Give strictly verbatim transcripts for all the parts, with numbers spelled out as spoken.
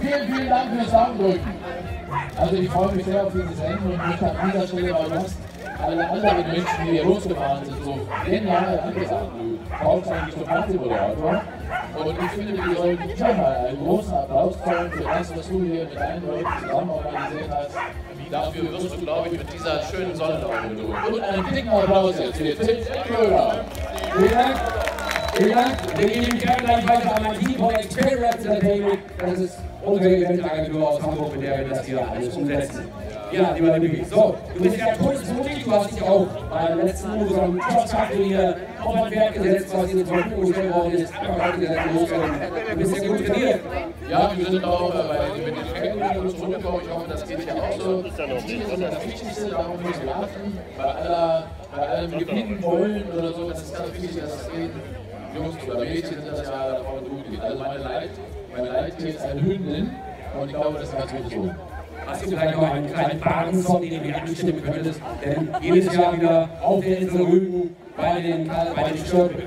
vielen, vielen Dank fürs Daumendrücken. Also ich freue mich sehr auf dieses Rennen und möchte an dieser Stelle mal fast alle anderen Menschen, die hier losgefahren sind, so genial angesagt. Du brauchst eigentlich so Fernsehmoderator. Und ich finde, wir sollten schon mal einen großen Applaus zollen für das, was du hier mit deinen Leuten zusammen organisiert hast. Dafür wirst du, glaube ich, mit dieser schönen Sonnenaugen durch. Und einen dicken Applaus jetzt für Tim Köhler. Vielen Dank. Vielen Dank. Wir geben gerne gleich weiter an mein Team von Experience Entertainment. Das ist unsere Eventagentur aus Hamburg, mit der wir das hier alles umsetzen. Ja, lieber Libby. So, du bist ja kurzmutig, du hast dich auch beim letzten unserem Jobs-Turnier auf ein Pferd gesetzt, was in den Verfügung gestellt worden ist. Einfach gesetzt, du bist ja gut trainiert. Ja, wir sind auch äh, bei den Gefängnissen zurückgekommen. Ich hoffe, das geht ja auch so. Ziele sind das Wichtigste, darauf müssen wir achten. Bei, aller, bei allem Gewinnen wollen oder so, das ist ganz wichtig, dass es geht. Jungs oder Mädchen sind das ja davon gut. Also meine Leit, meine Leittier ist eine Hündin und ich glaube, das ist ganz gut so. Hast du vielleicht noch einen kleinen Barensong, den du mir anstimmen könntest? Denn jedes Jahr wieder auf der Insel Rügen bei den, bei den Störten,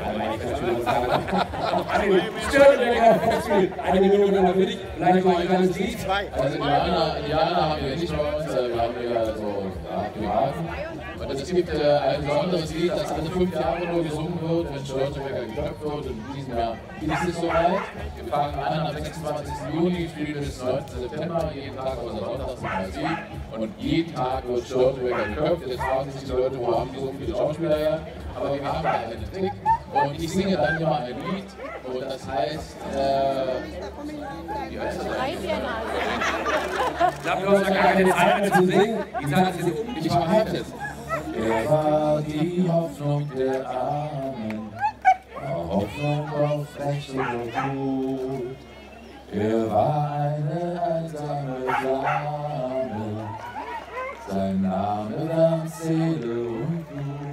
eine Minute noch für dich, vielleicht noch ein kleines Lied. Also Indianer, Indianer haben wir nicht bei uns, wir haben ja so ja, Piraten. Und es gibt äh, ein besonderes Lied, das alle fünf Jahre nur gesungen wird, wenn Störtebecker geköpft wird. Und in diesem Jahr ist es soweit. Wir fangen an am sechsundzwanzigsten Juni, spielen bis neunzehnten September, jeden Tag außer Sonntags um halb sieben. Und jeden Tag wird Störtebecker geköpft. Jetzt fragen sich die Leute, wo haben die so viele Schauspieler her? Aber wir haben da einen Trick. Und ich singe dann immer ein Lied. Und das heißt, äh, wie heißt das eigentlich? Ich habe überhaupt gar keine Zeit mehr zu singen. Ich sage es jetzt um. Ich verhalte es. Er war die Hoffnung der Armen, Hoffnung auf Recht und Gut. Er war eine einsame Flamme, sein Name war Seele und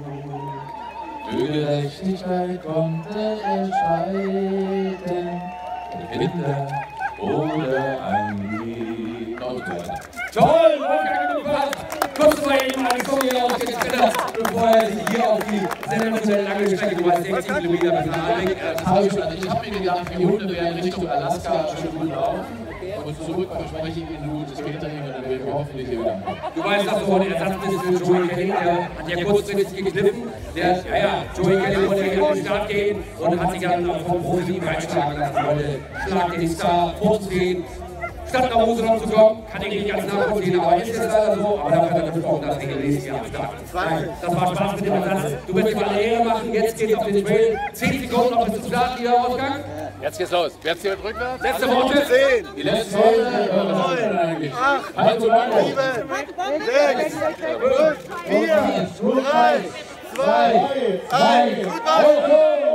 Blut. Für Gerechtigkeit konnte er streiten, Kinder oder ein Lied. Toll, Wolfgang Lukas! Kommst du mal eben eine Story aus den Keller, bevor er sich hier auf die sensationell lange Strecke, du weißt, sechzig Kilometer bis nach Halle. Das habe ich schon. Ich habe mir gedacht, die Hunde werden Richtung Alaska schön gut laufen. Und zurück verspreche ich Ihnen gutes Catering und dann werden wir hoffentlich hier wieder. Du weißt, dass du heute Ersatz bist für Joey Kelly, der hat ja kurzfristig gekniffen. Der, ja, ja, Joey Kelly wollte ja in den Start gehen und hat sich dann vom Profi reinschlagen lassen, wollte Schlag den Star vorzugehen. Statt nach Hause noch zu kommen, kann ich nicht ganz nachvollziehen, aber ist es leider so, aber dafür hat er besprochen, dass regelmäßig hier am Start. Nein, das war Spaß mit dem Ersatz. Du willst mal eine Ehre machen, jetzt geht's auf den Trail. Zehn Sekunden noch bis zum Start, lieber Ausgang. Jetzt geht's los. Wer zählt rückwärts? Letzte Worte. zehn, Die letzte Worte, neun, acht, halt so lange. sieben, sechs, fünf, vier, drei, zwei, eins.